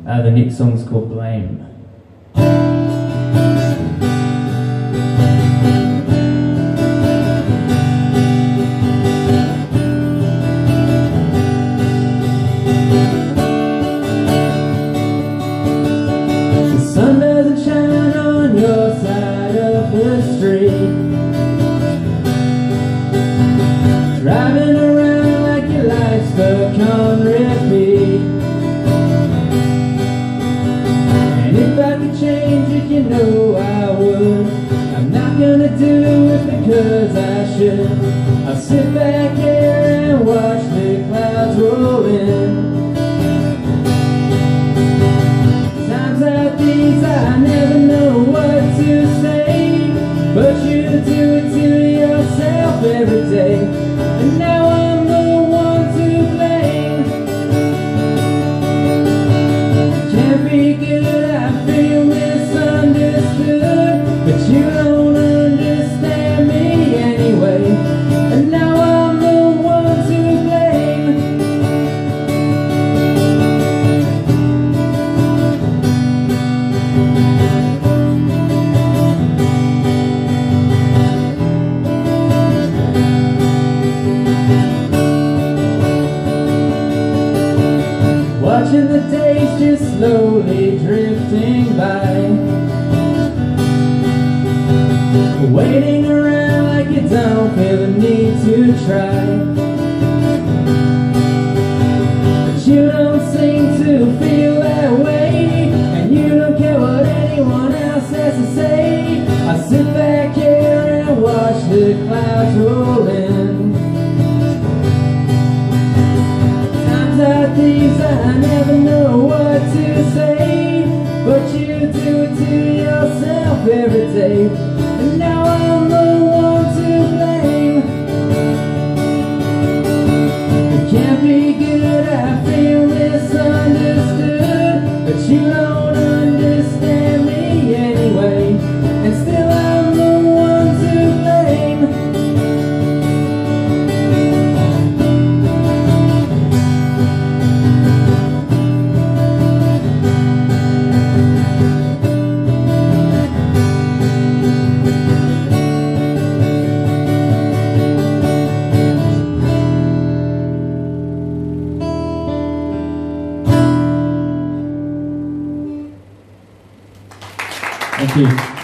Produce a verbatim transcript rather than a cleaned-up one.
Uh, the next song's called Blame. The sun doesn't shine on your side of the street, driving around like your life's stuck on repeat. And if I could change it, you know I would. I'm not gonna do it because I should. I'll sit back here and watch the clouds roll in. Times like these I never know what to say, but you do it to yourself every day. And now I'm the one to blame. Can't be good, I feel misunderstood, but you don't understand me anyway. And now I'm the one to blame. Watching the days just slowly drifting by, waiting around like you don't feel the need to try. But you don't seem to feel that way, and you don't care what anyone else has to say. I sit back here and watch the clouds roll in. Times like these I never know what to say, but you do it to yourself every day. And now I'm the one to blame. It can't be good, I feel misunderstood, but you don't understand me anyway. And still I'm the one to blame. Thank you.